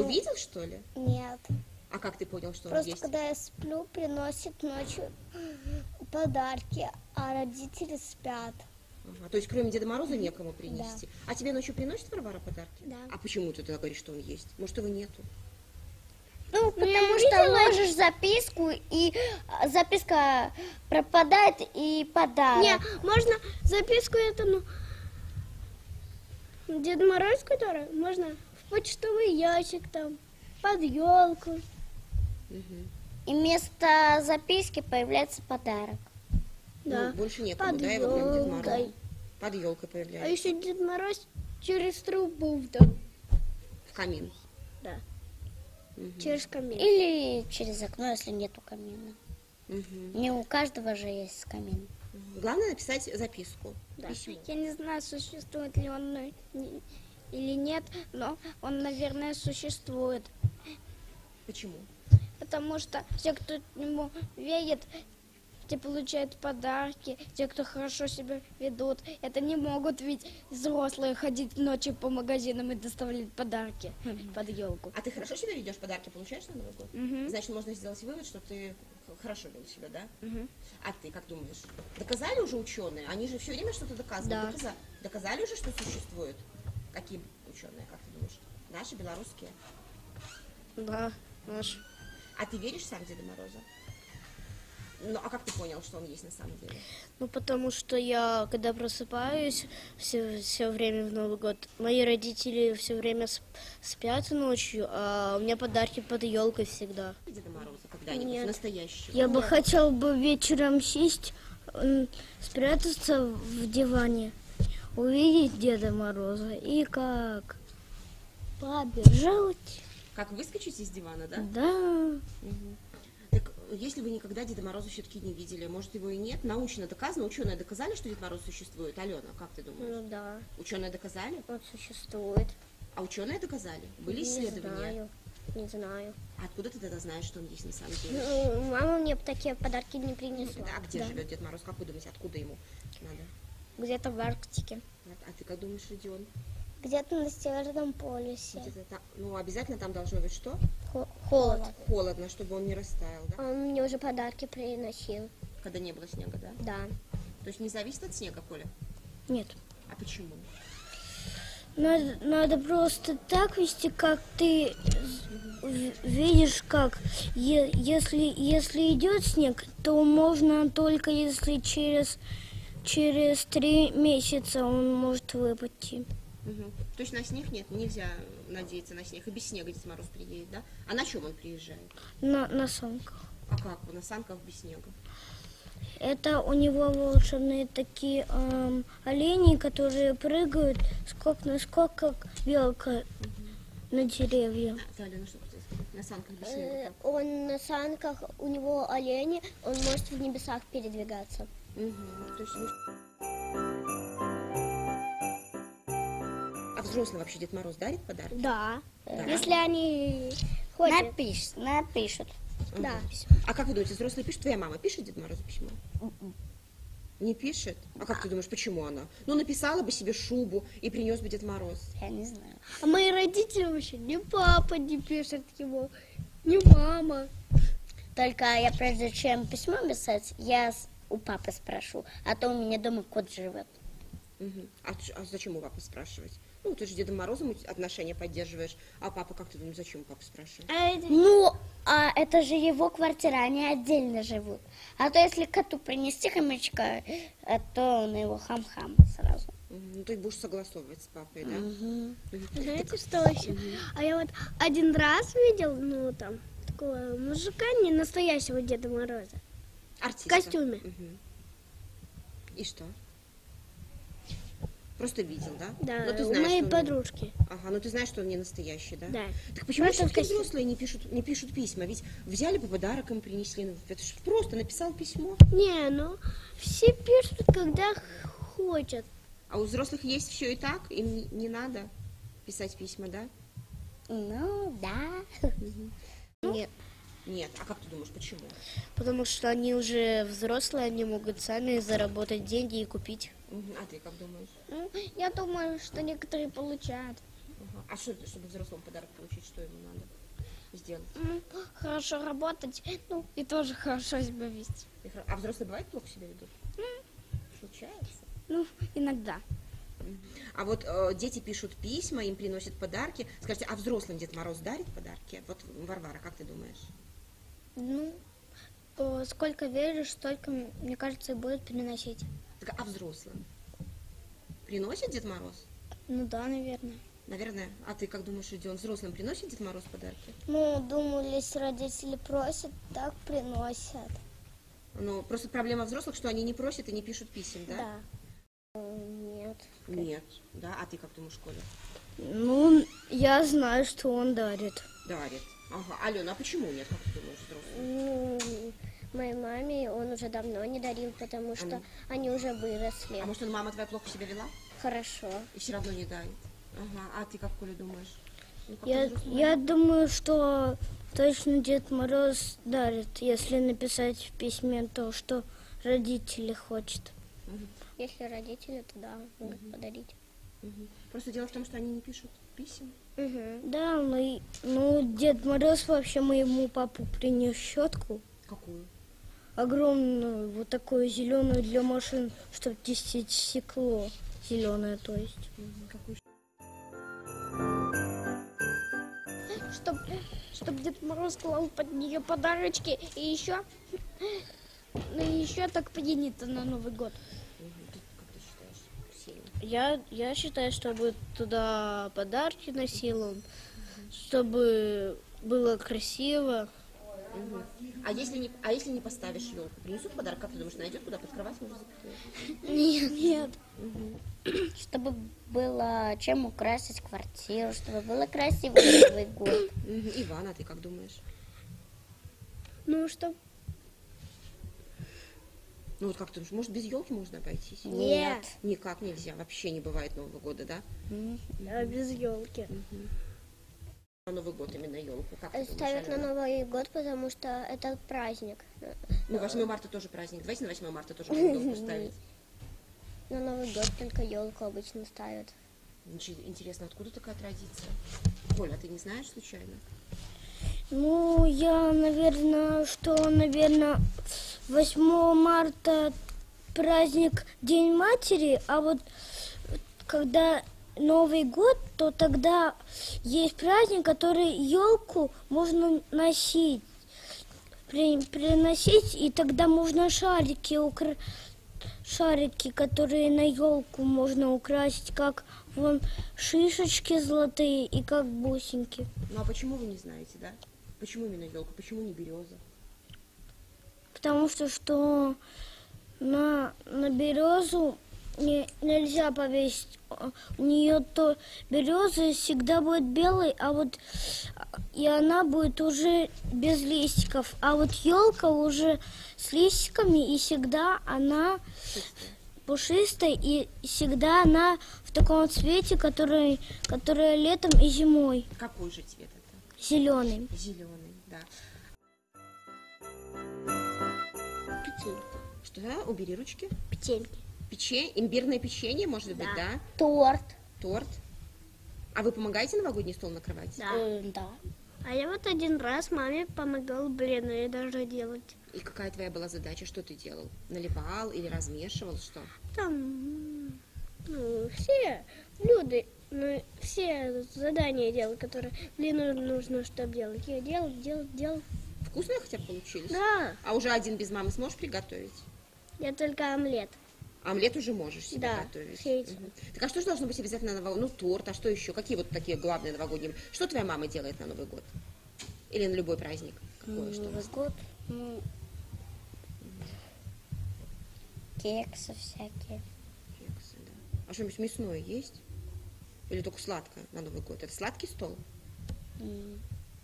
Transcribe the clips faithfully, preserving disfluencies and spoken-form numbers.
увидел, что ли? Нет. А как ты понял, что Просто он есть? когда я сплю, приносит ночью подарки, а родители спят. Ага, то есть кроме Деда Мороза некому принести. Да. А тебе ночью приносит Варвара подарки? Да. А почему ты тогда говоришь, что он есть? Может, его нету? Ну, потому что ложишь записку, и записка пропадает, и подарок. Не, можно записку этому Деду Морозу, который можно в почтовый ящик, там, под елку. Угу. И вместо записки появляется подарок. Да. Ну, больше некому, под да, его кроме Деда Мороза. елкой. Под елкой появляется. А еще Дед Мороз через трубу в дом. В камин. Да. Угу. Через камин. Или через окно, если нету камина. Угу. Не у каждого же есть камин. Главное написать записку. Да. Письмо. Я не знаю, существует ли он э, не- или нет, но он, наверное, существует. Почему? Потому что те, кто к нему верит, те получают подарки, те, кто хорошо себя ведут. Это не могут ведь взрослые ходить ночью по магазинам и доставлять подарки под елку. А ты хорошо себя ведешь, подарки получаешь на Новый год? Мгм. Значит, можно сделать вывод, что ты х- хорошо вел себя, да? Мгм. А ты как думаешь? Доказали уже ученые? Они же все время что-то доказывают. Да. Доказа- Доказали уже, что существует? Какие ученые, как ты думаешь? Наши, белорусские? Да, наш. А ты веришь сам в Деда Мороза? Ну, а как ты понял, что он есть на самом деле? Ну, потому что я, когда просыпаюсь все, все время в Новый год, мои родители все время сп- спят ночью, а у меня подарки под елкой всегда. Деда Мороза когда-нибудь? Нет. Настоящего? Я бы хотел бы вечером сесть, м, спрятаться в диване, увидеть Деда Мороза и как побежать. Как выскочить из дивана, да? Да. Мгм. Так, если вы никогда Деда Мороза все-таки не видели, может, его и нет, научно доказано, ученые доказали, что Дед Мороз существует? Алена, как ты думаешь? Ну да, Ученые доказали? он существует. А ученые доказали? Были Не исследования? знаю, не знаю. А откуда ты тогда знаешь, что он есть на самом деле? Ну, мама мне такие подарки не принесла. А где Да. живет Дед Мороз? Как вы думаете, откуда ему надо? Где-то в Арктике. А а ты как думаешь, Родион? Где-то на Северном полюсе. Где-то там- ну, обязательно там должно быть что? Холод. Холодно, чтобы он не растаял, да? Он мне уже подарки приносил. Когда не было снега, да? Да. То есть не зависит от снега, Коля? Нет. А почему? Надо, надо просто так вести, как ты в- видишь, как е- если, если идет снег, то можно только если через, через три месяца он может выпасть. Мгм. То есть на снег нет, нельзя надеяться на снег. И без снега Дед Мороз приедет, да? А на чем он приезжает? На, на санках. А как? На санках без снега? Это у него волшебные такие эм, олени, которые прыгают скок на скок, как белка на деревья. А, да, Алена, что хотела сказать? На санках без Э, снега. Он на санках, у него олени, он может в небесах передвигаться. Мгм. То есть мы- А взрослый вообще Дед Мороз дарит подарки? Да. Да. Если они ходят. Напишут, напишут. Мгм. Да. А как вы думаете, взрослые пишут? Твоя мама пишет Дед Морозу письмо? Не пишет? А как ты думаешь, почему она? Ну, написала бы себе шубу и принес бы Дед Мороз. Я не знаю. А мои родители вообще ни папа не пишет ему, ни мама. Только я прежде чем письмо писать, я с- у папы спрошу, а то у меня дома кот живет. Мгм. А, ч- а зачем у папы спрашивать? Ну, ты же с Дедом Морозом отношения поддерживаешь. А папа, как ты думаешь, зачем у папы спрашивать? А это- Ну, а это же его квартира, они отдельно живут. А то если коту принести хомячка, э, то он его хам-хам сразу. Мгм. Ну, ты будешь согласовывать с папой, да? Мгм. Мгм. Знаете, что еще? А я вот один раз видел, ну, там, такого мужика, не настоящего Деда Мороза. Артиста. В костюме. Мгм. И что? Просто видел, да? Да, Но ты у знаешь, моей что он- подружки. Ага, но ты знаешь, что он не настоящий, да? Да. Так почему Просто в все-таки костюме. взрослые не пишут, не пишут письма? Ведь взяли бы подарок им принесли. Ну, это ж просто написал письмо. Не, ну, все пишут, когда хотят. А у взрослых есть все и так, им не, не надо писать письма, да? Ну, да. Нет. Нет. А как ты думаешь, почему? Потому что они уже взрослые, они могут сами заработать деньги и купить. Мгм. А ты как думаешь? Я думаю, что некоторые получают. Ага. А что, чтобы взрослому подарок получить, что ему надо сделать? М, Хорошо работать, ну и тоже хорошо себя вести. И хра- А взрослые бывает плохо себя ведут? Случается. Ну, иногда. А вот э, дети пишут письма, им приносят подарки. Скажите, а взрослым Дед Мороз дарит подарки? Вот, Варвара, как ты думаешь? Ну, э, сколько веришь, столько, мне кажется, и будет приносить. Так, а взрослым? Приносит Дед Мороз? Ну да, наверное. Наверное. А ты как думаешь, Родион, взрослым приносит Дед Мороз подарки? Ну, думаю, если родители просят, так приносят. Ну, просто проблема взрослых, что они не просят и не пишут писем, да? Нет. Нет. Да? А ты как думаешь, Коля? Ну, я знаю, что он дарит. Дарит. Ага. Алена, а почему нет, как ты думаешь, взрослым? Ну, моей маме он уже давно не дарил, потому что М. они уже выросли. А может, он, мама твоя плохо себя вела Хорошо. и все равно не дарит? Ага. А ты как, Коля, думаешь? Ну, как Я, ты взрослый я думаю, что точно Дед Мороз дарит, если написать в письме то, что родители хотят. Если родители, то да, могут подарить. Мгм. Просто дело в том, что они не пишут писем. Да, ну, и- ну Дед Мороз вообще моему папу принес щетку. Какую? Огромную, вот такую зеленую для машин, чтобы чистить стекло. Зеленое, то есть. Мгм. Какую? Чтоб, чтоб Дед Мороз клал под нее подарочки и еще, ну и еще так поденется на Новый год. Мгм. Ты как ты считаешь, Ксения? Я, я считаю, чтобы туда подарки носил он, чтобы было красиво. Мгм. А если не, а если не поставишь елку, принесут подарок, как ты думаешь, найдет куда под кровать, может запихнуть? Нет, нет. Чтобы было чем украсить квартиру, чтобы было красивый Новый год. Мгм. Иван, а ты как думаешь? Ну, чтоб... Ну вот как ты думаешь, может без елки можно обойтись? Нет. Никак нельзя, вообще не бывает Нового года, да? А без елки. На Новый год именно елку, как ты Ставят думаешь, на Алена? Новый год, потому что это праздник. Ну, восьмое марта тоже праздник. Давайте на восьмое марта тоже будем елку ставить. На Новый год только елку обычно ставят. Ничего, интересно, откуда такая традиция? Коля, а ты не знаешь случайно? Ну, я, наверное, что, наверное, восьмого марта праздник День матери, а вот когда Новый год, то тогда есть праздник, который елку можно носить, при- приносить, и тогда можно шарики укра... шарики, которые на елку можно украсить, как вон шишечки золотые и как бусинки. Ну а почему вы не знаете, да? Почему именно елка? Почему не береза? Потому что, что на, на березу не, нельзя повесить. У нее то береза всегда будет белой, а вот и она будет уже без листиков. А вот елка уже с листиками, и всегда она пушистая, и всегда она в таком цвете, который, который летом и зимой. Какой же цвет это? Зеленый. Зеленый, да. Печеньки. Что? Убери ручки. Печеньки. Печенье, имбирное печенье, может быть, да? Торт. Торт. А вы помогаете новогодний стол накрывать? Да. Э, да. А я вот один раз маме помогал блины даже делать. И какая твоя была задача? Что ты делал? Наливал или размешивал? Что? Там ну, все люди, ну, все задания делал, которые блины нужно, чтобы делать. Я делал, делал, делал. Вкусные хотя бы получились? Да, А уже один без мамы сможешь приготовить? я только омлет. Омлет уже можешь себе Да, готовить. все эти. Мгм. Так а что же должно быть обязательно на Новый год? Ну, торт, а что еще? Какие вот такие главные новогодние? Что твоя мама делает на Новый год? Или на любой праздник? Какое что? Новый год. ну, Кексы всякие. Кексы, да. А что-нибудь мясное есть? Или только сладкое на Новый год? Это сладкий стол? М.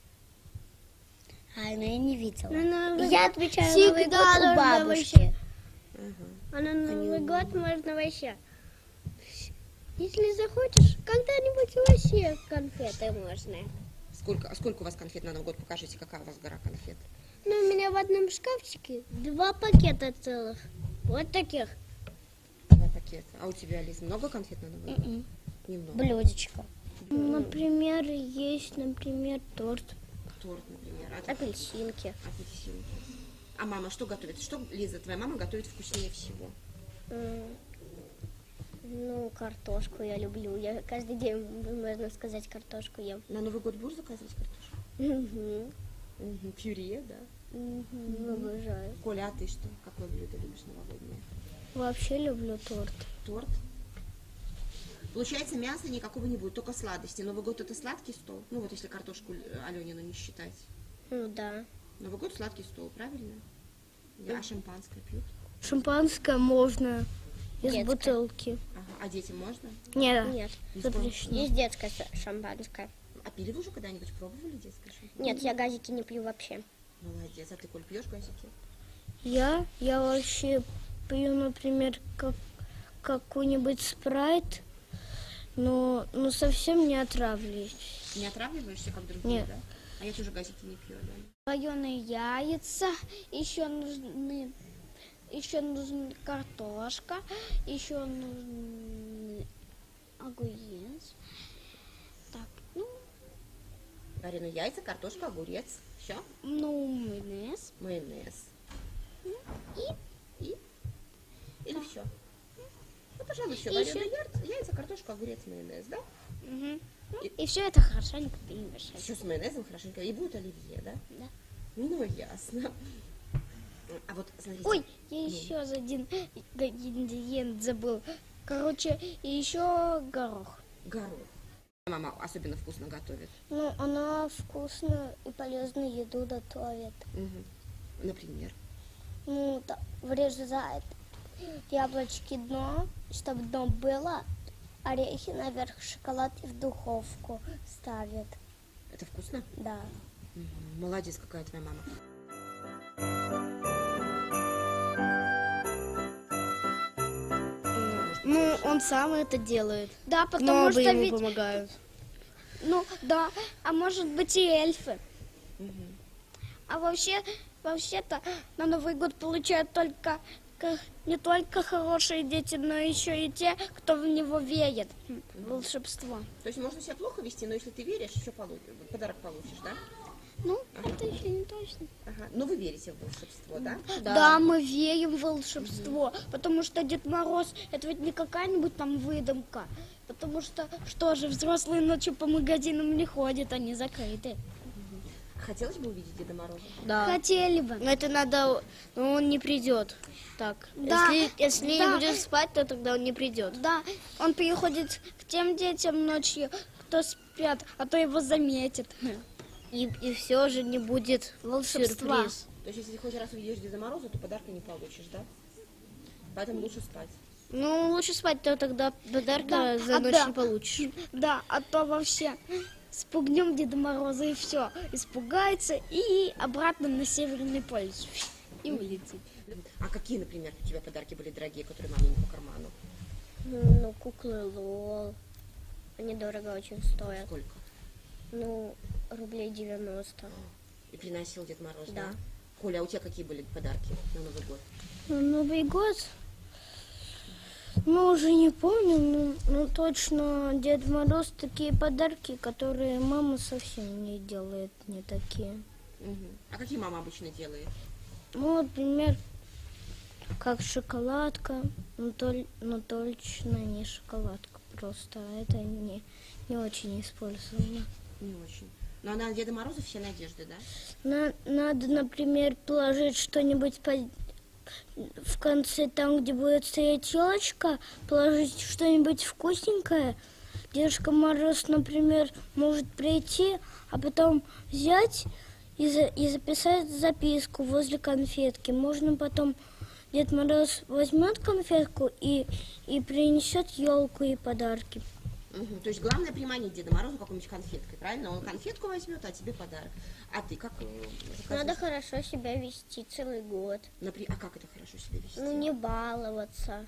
А, ну я не видела. На Новый Я год отвечаю всегда Новый год у должно бабушки. Ага. А на Новый год можно вообще. Если захочешь, когда-нибудь вообще конфеты можно. Сколько, а сколько у вас конфет на Новый год? Покажите, какая у вас гора конфет. Ну, у меня в одном шкафчике два пакета целых. Вот таких. Два пакета. А у тебя, Лиз, много конфет на Новый год? М-м. Немного. Блюдечко. Например, есть, например, торт. Торт, например. А ты- Апельсинки. апельсинки. А мама что готовит? Что, Лиза, твоя мама готовит вкуснее всего? М, Ну, картошку я люблю. Я каждый день, можно сказать, картошку ем. На Новый год будешь заказывать картошку? Мгм. Мгм. Пюре, да? Мгм. Обожаю. Коля, а ты что? Какое блюдо любишь новогоднее? Вообще люблю торт. Торт? Получается, мяса никакого не будет, только сладости. Новый год это сладкий стол? Ну вот если картошку э, Аленину не считать. Ну да. Новый год сладкий стол, правильно? А шампанское пьют? Шампанское можно из Детское. бутылки. Ага. А детям можно? Нет, Нет. запрещено. Есть детское ш- шампанское. А пили вы уже когда-нибудь? Пробовали детское шампанское? Нет, я газики не пью вообще. Молодец. А ты, Коль, пьешь газики? Я, я вообще пью, например, как, какой-нибудь спрайт, но, но совсем не отравлюсь. Не отравливаешься, как другие, Нет. да? А я тоже газики не пью, да? Вареные яйца, еще нужны, еще нужна картошка, еще нужен огурец. Так, ну, Вареные яйца, картошка, огурец. Все? ну, майонез. Майонез. И? И? Или все? Ну, пожалуй, все. И Вареные яйца, яйца, картошка, огурец, майонез, да? Мгм. Ну, И- и все это хорошенько перемешать. Все с майонезом хорошенько. И будет оливье, да? Да. Ну, ясно. А вот, смотрите. Ой, я еще за один ингредиент забыл. Короче, и еще горох. Горох. Мама особенно вкусно готовит. Ну, она вкусную и полезную еду готовит. Мгм. Например. Ну, да, вырезает яблочки дно, чтобы дно было, орехи наверх, шоколад и в духовку ставит. Это вкусно? Да. Мгм. Молодец, какая твоя мама. Ну, он сам это делает. Да, Но потому оба что ему ведь, помогают. ну, да, а может быть и эльфы. Мгм. А вообще, вообще-то на Новый год получают только ка- не только хорошие дети, но еще и те, кто в него верит. М, Волшебство. То есть можно себя плохо вести, но если ты веришь, все получишь, подарок получишь, да? Ну, это еще не точно. Ага. Но вы верите в волшебство, да? Да. мы верим в волшебство, потому что Дед Мороз это ведь не какая-нибудь там выдумка. Потому что, что же, взрослые ночью по магазинам не ходят, они закрыты. Хотелось бы увидеть Деда Мороза? Да. Хотели бы. Но это надо, но он не придет. Так. Да, Если, если да. не будет спать, то тогда он не придет. Да, он приходит к тем детям ночью, кто спят, а то его заметят. И, и все же не будет Волшебства. сюрприз. То есть если ты хоть раз увидишь Деда Мороза, то подарка не получишь, да? Поэтому лучше спать. Ну, лучше спать, то тогда подарка Да, за а ночь да. не получишь. Да, а то вообще спугнем Деда Мороза и все. Испугается и обратно на Северный полюс. И улетит. А какие, например, у тебя подарки были дорогие, которые маме не по карману? Ну, куклы Лол. Они дорого очень стоят. Сколько? Ну, рублей девяносто. И приносил Дед Мороз, да? Да. Коля, а у тебя какие были подарки на Новый год? На Новый год, ну, уже не помню, но, но точно Дед Мороз такие подарки, которые мама совсем не делает, не такие. Мгм. А какие мама обычно делает? Ну, например, как шоколадка, но, толь- но точно не шоколадка просто, а это не, не очень использовано. Не очень. Но она на Деда Мороза все надежды, да? На- надо, например, положить что-нибудь по- в конце, там, где будет стоять елочка, положить что-нибудь вкусненькое. Дедушка Мороз, например, может прийти, а потом взять и, за- и записать записку возле конфетки. Можно потом Дед Мороз возьмет конфетку и, и принесет елку и подарки. Мгм. То есть главное приманить Деда Мороза какой-нибудь конфеткой, правильно? Он конфетку возьмет, а тебе подарок. А ты как э, Надо заказываешь? хорошо себя вести целый год. Напри- А как это хорошо себя вести? Ну, не баловаться.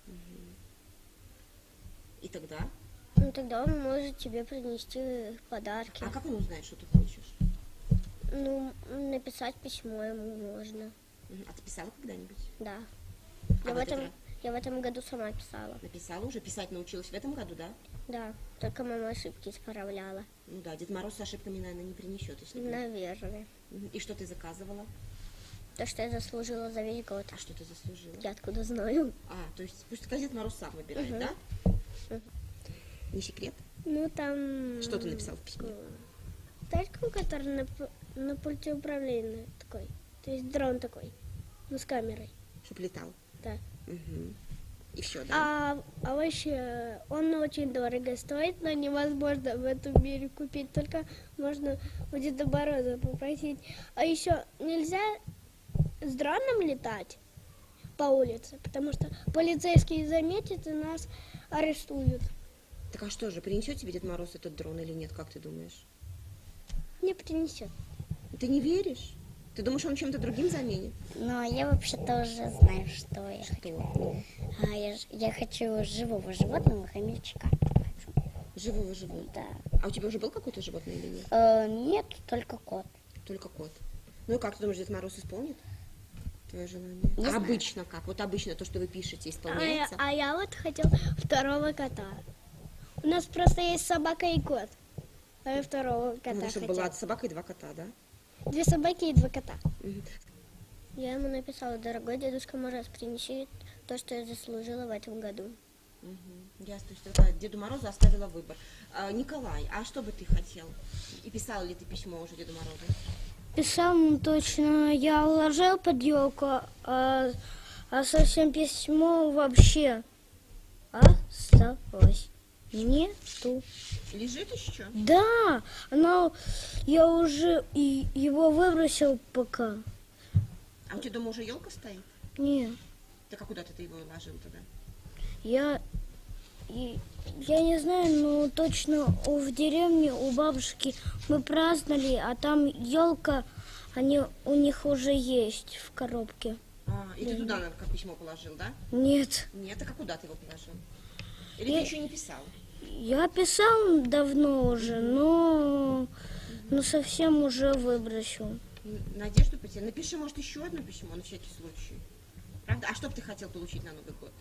И тогда? Ну, тогда он может тебе принести подарки. А как он узнает, что ты хочешь? Ну, написать письмо ему можно. Мгм. А ты писала когда-нибудь? Да. А Я, в в этот этом, раз? я в этом году сама писала. Написала уже? Писать научилась в этом году, да? Да, только мама ошибки исправляла. Ну да, Дед Мороз с ошибками, наверное, не принесет, если бы- Наверное. Мгм. И что ты заказывала? То, что я заслужила за весь год. А что ты заслужила? Я откуда знаю? А, то есть пусть Дед Мороз сам выбирает, Мгм. да? Мгм. Не секрет? Ну, там... Что ты написал в письме? Тачку, который на, п- на пульте управления такой. То есть дрон такой. Ну, с камерой. Чтоб летал. Да. Мгм. И все, да? А, а вообще, он очень дорого стоит, но невозможно в этом мире купить. Только можно у Деда Мороза попросить. А еще нельзя с дроном летать по улице, потому что полицейские заметят и нас арестуют. Так а что же, принесет тебе Дед Мороз этот дрон или нет, как ты думаешь? Не принесет. Ты не веришь? Ты думаешь, он чем-то другим заменит? Но я вообще-то уже знаю, что я хочу. Что? А я, ж- я хочу живого животного, хомячка. Живого живого. Да. А у тебя уже был какое-то животное или нет? Э, нет, только кот. Только кот. Ну и как, ты думаешь, Дед Мороз исполнит твое желание? Не А знаю. обычно как? Вот обычно то, что вы пишете, А я, исполняется? а я вот хотел второго кота. У нас просто есть собака и кот. А я второго кота Надо, чтобы хотела. была собака и два кота, да? Две собаки и два кота. Мгм. Я ему написала: дорогой Дедушка Мороз, принеси то, что я заслужила в этом году. Мгм. Ясно, то есть ты Деду Морозу оставила выбор. А, Николай, а что бы ты хотел? И писала ли ты письмо уже Деду Морозу? Писал, ну точно, я уложил под елку, а, а совсем письмо вообще осталось. Нету. Лежит еще? Да, оно, я уже и его выбросил пока. А у тебя дома уже елка стоит? Нет, Так а куда ты его уложил тогда? я, и- я не знаю, но точно у- в деревне у бабушки мы праздновали, а там елка, они у них уже есть в коробке. А, и ты туда, наверное, как письмо положил, да? Нет, Нет, так а куда ты его положил? Или Я- ты еще не писал? я писал давно уже, но, но совсем уже выбросил. Н- Надежду потерял. Напиши, может, еще одно письмо на всякий случай. Правда? А что бы ты хотел получить на Новый год?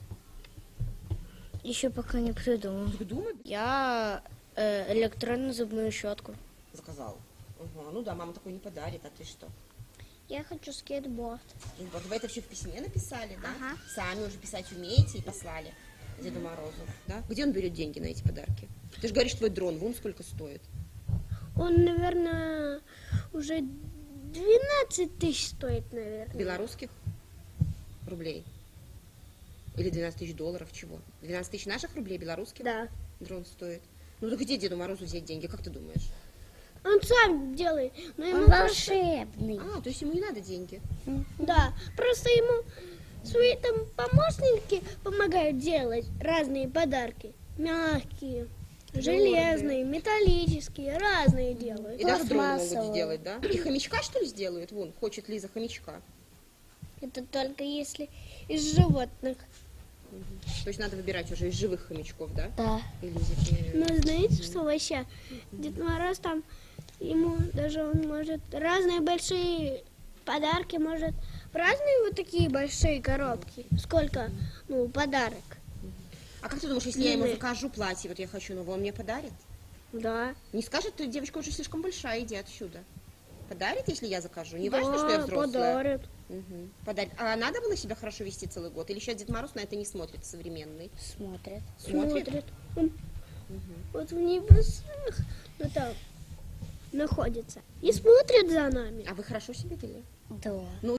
Еще пока не придумал. Так думай. Я э, электронную зубную щетку. Заказал. Ага, ну да, мама такой не подарит, а ты что? Я хочу скейтборд. Ну, вот вы это все в письме написали, да? Ага. Сами уже писать умеете и послали Деду Морозу, да? Где он берет деньги на эти подарки? Ты же говоришь, твой дрон, вон сколько стоит. Он, наверное, уже двенадцать тысяч стоит, наверное. Белорусских рублей? Или двенадцать тысяч долларов, чего? двенадцать тысяч наших рублей, белорусских? Да. Дрон стоит. Ну так где Деду Морозу взять деньги, как ты думаешь? Он сам делает. Но ему Он просто- волшебный. А, то есть ему не надо деньги. Да, просто ему свои там помощники помогают делать разные подарки. Мягкие, железные, металлические, разные делают. И даже дрон могут Пластмассовые. сделать, да? И хомячка, что ли, сделают? Вон, хочет Лиза хомячка. Это только если из животных. То есть надо выбирать уже из живых хомячков, да? Да. И Лизе. Но знаете, что вообще? Дед Мороз там, ему даже он может разные большие подарки, может в разные вот такие большие коробки. Сколько, ну, подарок. А как ты думаешь, если я ему Длинные. закажу платье, вот я хочу новое, он мне подарит? Да. Не скажет, ты девочка уже слишком большая, иди отсюда. Подарит, если я закажу? Не важно, что я Да, взрослая. подарит. Мгм. Подарит. А надо было себя хорошо вести целый год? Или сейчас Дед Мороз на это не смотрит, современный? Смотрит. Смотрит? Смотрит. Он вот в небесах, ну там, находится. И смотрит за нами. А вы хорошо себя вели? Да.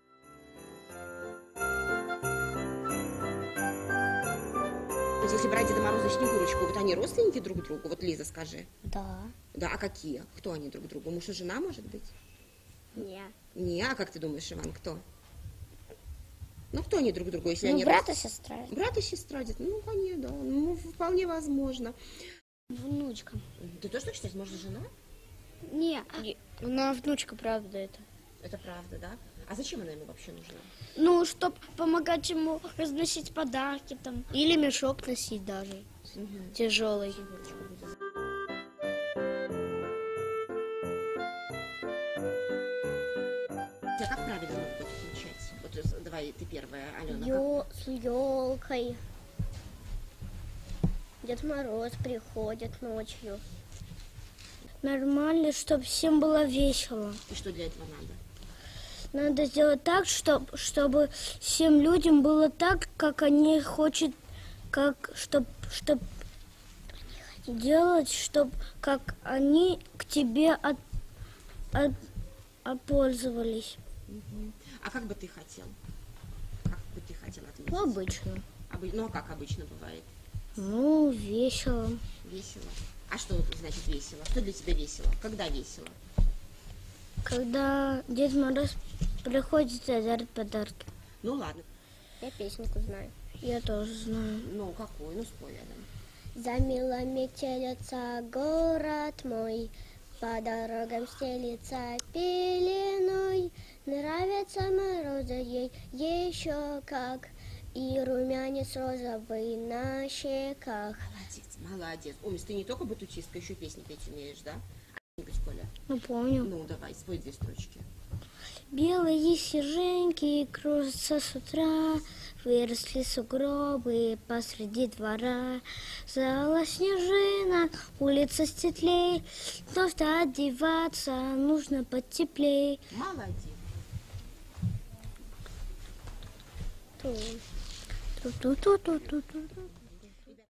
Вот если брать Деда Мороза и Снегурочку, вот они родственники друг другу? Вот Лиза, скажи. Да. Да, а какие? Кто они друг другу? Муж и жена, может быть? Нет. Не, а как ты думаешь, Иван, кто? Ну, кто они друг другу, если Ну, они... брат и сестра. род- Брат и сестра, дед. Ну, конечно, да. Ну, вполне возможно. Внучка. Ты тоже так считаешь, может, жена? Не, И- Она внучка, правда, это. Это правда, да? А зачем она ему вообще нужна? Ну, чтобы помогать ему разносить подарки там. Или мешок носить даже. Тяжелый. А как правильно Новый год отмечать? Вот э, давай ты первая, Алена. как- Ё- с елкой. Дед Мороз приходит ночью. Нормально, чтобы всем было весело. И что для этого надо? Надо сделать так, чтоб, чтобы всем людям было так, как они хотят, как, чтоб, чтоб делать, чтоб, как они к тебе от, от, отпользовались. Мгм. А как бы ты хотел? Как бы ты хотел отметить? Ну, обычно. Обы- Ну, а как обычно бывает? Ну, весело. Весело. А что значит весело? Что для тебя весело? Когда весело? Когда Дед Мороз приходит и дарит подарки. Ну, ладно. Я песенку знаю. Я тоже знаю. Ну, какую? Ну, спой рядом. За мило метелится город мой, по дорогам стелится пеленой. Нравятся морозы ей еще как, и румянец розовый на щеках. Молодец, молодец. Ой, ты не только бытучистка, еще песни петь умеешь, да? А что-нибудь, Коля? Ну, помню. Ну, давай, спой две строчки. Белые снежинки кружатся с утра, выросли сугробы посреди двора. Зала снежинок, улица светлей, вновь-то одеваться нужно потеплей. Молодец. Ту-ту-ту-ту-ту-ту.